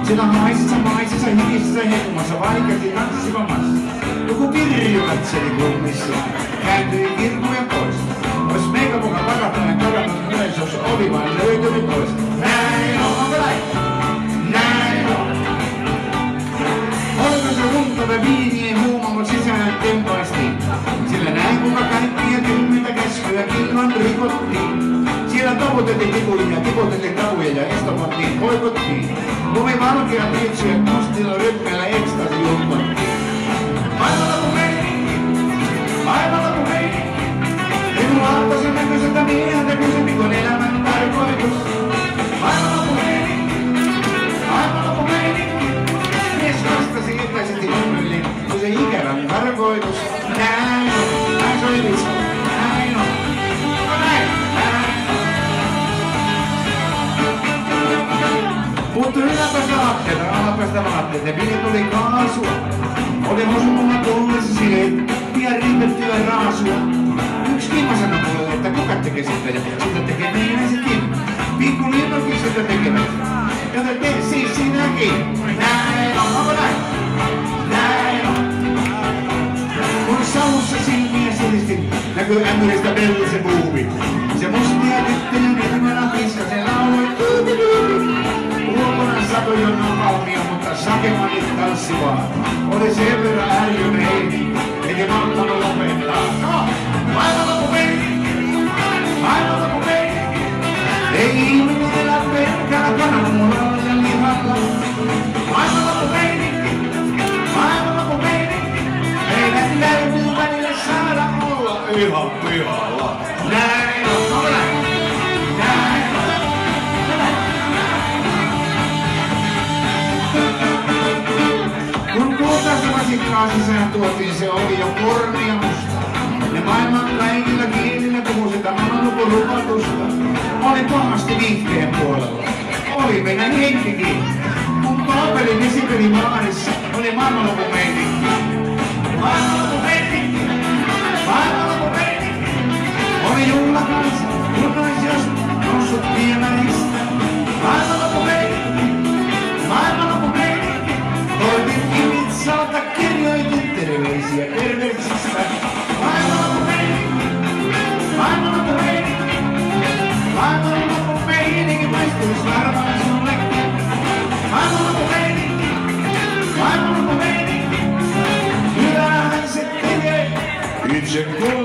Siellä maisissa, hikissä, hekumassa, vaikeasti tanssivamassa. Joku kirju katseli kummissa, kääntyi kirkkuja pois. Ois meikä muka pakatainen kadannut myös, jos oli vain löytynyt pois. Näin on, onko näin? Näin on. Oliko se runtave viinien huumamo sisään tempaistiin? Sillä näin kuka kaikkia 10 käskyä kilvan rikottiin. Siellä taputeltiin tipuja, tiputeltiin tapuja ja estopattiin poikottiin. Lumi valkea piitsyä mustilla ryppeillä ekstasi jumpattiin. Maailmalla kun meininki. Minun aattosin näköiseltä mieheltä kysympi kun elämän tarkoitus. Maailmalla kun meininki. Mies vastasi ikäisesti onnellin, kun se ikävän tarkoitus. Näin se oli lisko, näin on. No näin. Puuttu yläpäästä latteita, alapäästä vaatteita, ja pili tuli kaasua. Oli hosumulla tullessa sileet, pian riipettyä raasua. Yksi Kimmo sanoi mulle, että kuka tekee sitä, ja sitä tekee meidän se Kimmo. Pikku Linnokin sitä tekevät, joten tee siis sinäkin. Näin on, onko näin? Näin on. Kun saussa silmiä silistin, näkyy ämmyristä Bellisen buubi. Se mustia tyttöjä nilmana piskasi lauloi. Ulkona satoi jo napalmia, mutta sakemani tanssi vaan. Oli sen verran ärjynein, eikä malttanut lopettaa. No, maailmalla kun meininki, maailmalla kun meininki. Ei ihminen elä pelkällä kananmunalla ja lihalla. Maailmalla kun meininki, maailmalla kun meininki. Meidän täytyy välillä saada olla ihan pihalla. Näin on, onko näin? Vasikkaan sisään tuotiin, se oli jo kornia musta. Ja maailman kaikilla kielillä puhui sitä maailman lupatusta. Oli pahasti liikkeen puolella. Oli meidän henkikin. Kun kaapelin esipeli maanissa, oli maailmanlopun meininki. Maailmanlopun meininki. Maailmanlopun meininki. Oli juhlakansa, juhlaisjosta, noussut viemäristä. Maailmanlopun meininki. Maailmanlopun meininki. Toitin Imitsalta kirjoitin terveisiä perversistä. Maailmanlopun meininki, maailmanlopun meininki. Maailmanlopun meininki maistuis varmaan sulle. Maailmanlopun meininki, maailmanlopun meininki. Hyvähän se tekee itse